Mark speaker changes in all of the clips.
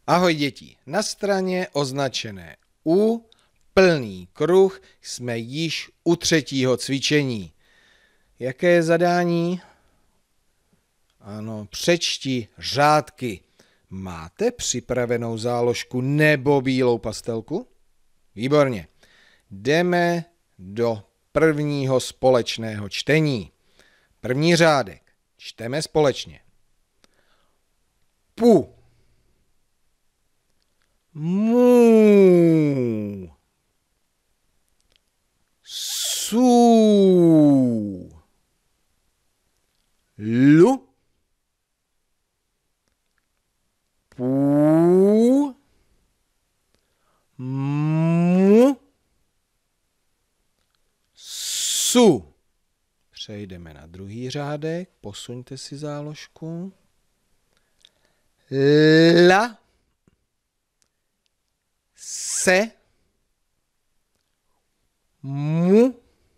Speaker 1: Ahoj děti, na straně označené U, plný kruh, jsme již u třetího cvičení. Jaké je zadání? Ano, přečti řádky. Máte připravenou záložku nebo bílou pastelku? Výborně. Jdeme do prvního společného čtení. První řádek. Čteme společně. Pu. Mu. Su. Lu. Pu. Mu. Su. Přejdeme na druhý řádek. Posuňte si záložku. La. Se. Mu.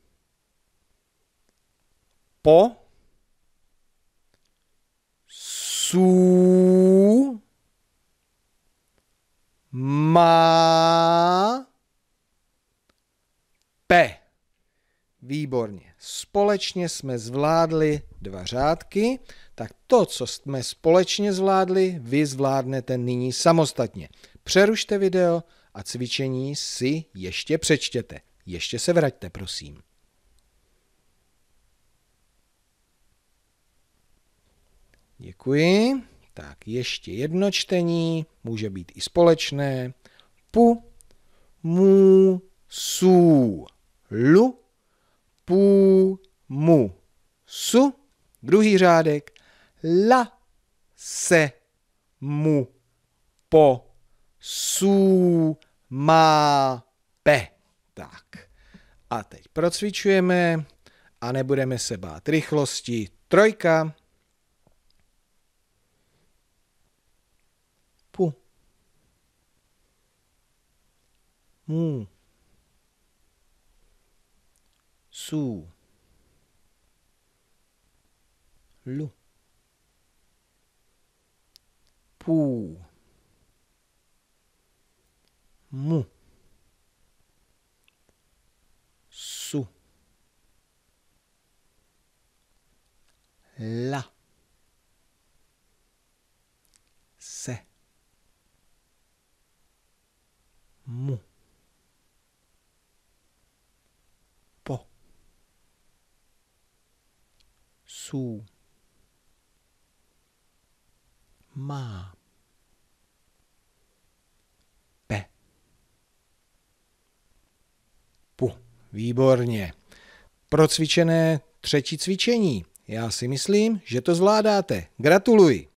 Speaker 1: Po. Su. Ma. Pe. Výborně. Společně jsme zvládli 2 řádky, tak to, co jsme společně zvládli, vy zvládnete nyní samostatně. Přerušte video a cvičení si ještě přečtěte. Ještě se vraťte, prosím. Děkuji. Tak ještě jedno čtení, může být i společné. Pu, mu, su, lu, pu, mu, su. Druhý řádek. La, se, mu, po, su, ma, pe. Tak. A teď procvičujeme a nebudeme se bát rychlosti. 3. Pu. Mu. Su. Lu. Pu. Mu. Su. La. Se. Mu. Po. Su. Ma. Pe. Pu. Výborně. Procvičené 3. cvičení. Já si myslím, že to zvládáte. Gratuluji.